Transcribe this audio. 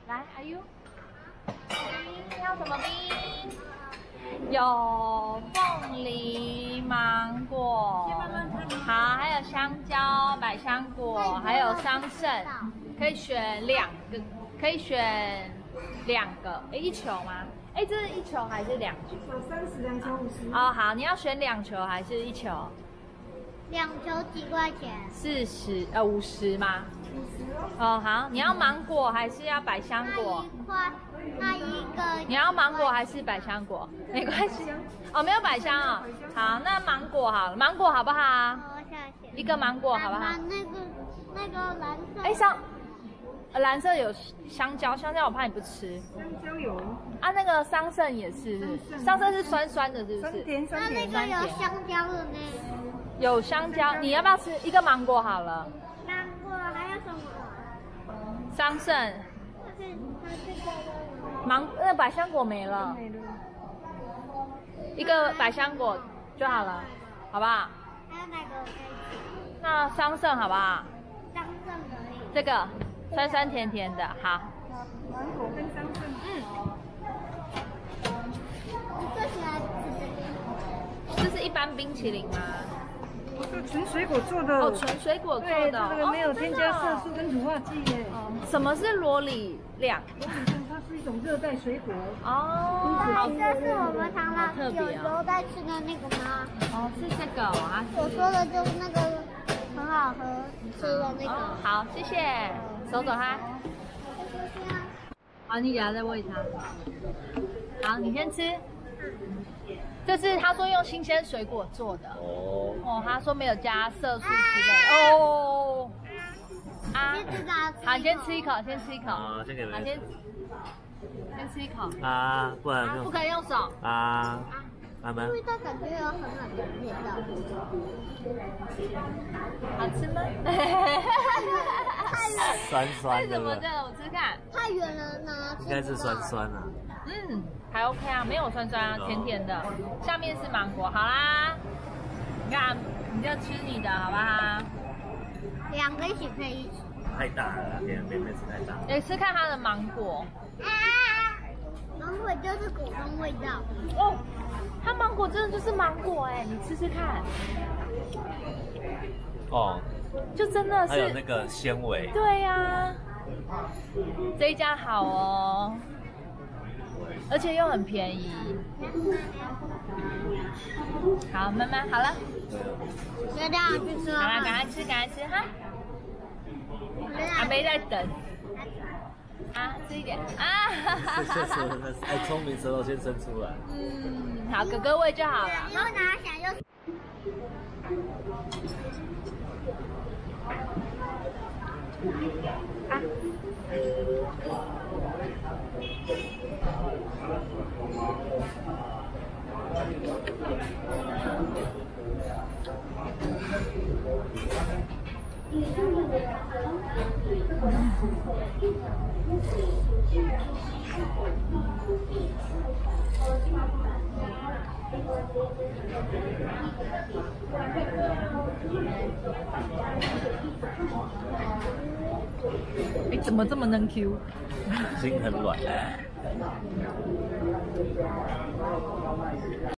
来 ，Are you？ 要什么冰？有凤梨、芒果，好，还有香蕉、百香果，还有桑葚，可以选2个，可以选2个，1球吗？这是1球还是2球 ？30，2球50。 哦，好，你要选2球还是1球 ？2球几块钱 ？50吗？50哦。哦，好，你要芒果还是要百香果？ 那一个。 你要芒果还是百香果？没关系。哦，没有百香哦。好，那芒果好了，芒果好不好？ 好，谢谢。 1个芒果好不好？ 那个蓝色。 蓝色有香蕉，香蕉我怕你不吃。 香蕉有啊，那个桑葚也是，桑葚是酸酸的，是不是？ 酸甜。 那个有香蕉的呢？ 有香蕉，你要不要吃1个芒果好了？ 芒果还有什么？ 桑葚。那百香果没了。1个百香果就好了，好不好？ 还有哪个可以吃？ 那桑葚好不好？ 桑葚可以。 这个酸酸甜甜的，好。 芒果跟桑葚。 你最喜欢吃这是一般冰淇淋吗？ 是纯水果做的。 哦，纯水果做的。 对，这个没有添加色素跟乳化剂耶。 什么是罗里亮？ 它是一种热带水果。 哦， 好，这是我们常常有时候在吃的那个吗？ 哦，是这个啊。 我说的就是那个很好喝吃的那个。 好，谢谢，走走哈。好，你给他再喂他。好，你先吃。这是他说用新鲜水果做的。哦，他说没有加色素之类。哦。啊。好，先吃一口，先吃一口。 啊，先给人。 先吃一口。 啊，不然不可以用手。 啊。慢慢。 味道感觉有很好的味道。 好吃吗？ 酸酸的。 为什么这个？我吃看。 太远了呢。 应该是酸酸啊。 还 OK 啊，没有酸酸啊，甜甜的。下面是芒果，好啦，你看，你就吃你的，好不好 ？2个一起配一起。 太大了，别吃太大。 吃看它的芒果。 芒果就是果冻味道。 哦，它芒果真的就是芒果你吃吃看。 哦。 就真的是。 还有那个纤维。 对呀。这一家好哦。而且又很便宜。好，慢慢好了。 要这样去吃。 好了，赶快吃，赶快吃哈。阿妹在等。啊，吃一点啊！ 爱聪明舌头先伸出来。 好，哥哥喂就好了。 又拿想又。 啊。怎么这么能 Q？ 心很软。